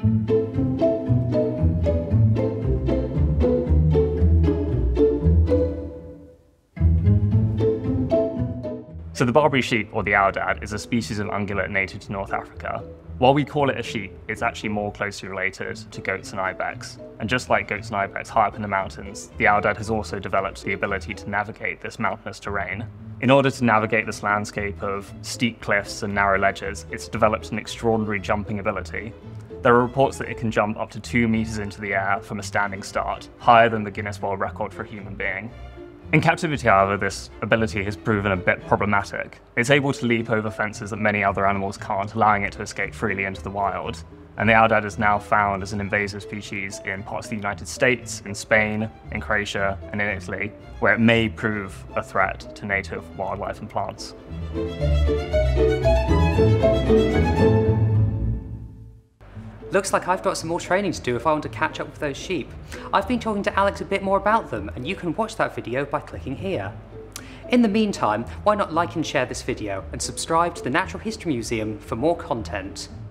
So the Barbary sheep, or the aoudad, is a species of ungulate native to North Africa. While we call it a sheep, it's actually more closely related to goats and ibex. And just like goats and ibex high up in the mountains, the aoudad has also developed the ability to navigate this mountainous terrain. In order to navigate this landscape of steep cliffs and narrow ledges, it's developed an extraordinary jumping ability. There are reports that it can jump up to 2 meters into the air from a standing start, higher than the Guinness World Record for a human being. In captivity, however, this ability has proven a bit problematic. It's able to leap over fences that many other animals can't, allowing it to escape freely into the wild. And the aoudad is now found as an invasive species in parts of the United States, in Spain, in Croatia, and in Italy, where it may prove a threat to native wildlife and plants. Looks like I've got some more training to do if I want to catch up with those sheep. I've been talking to Alex a bit more about them, and you can watch that video by clicking here. In the meantime, why not like and share this video and subscribe to the Natural History Museum for more content.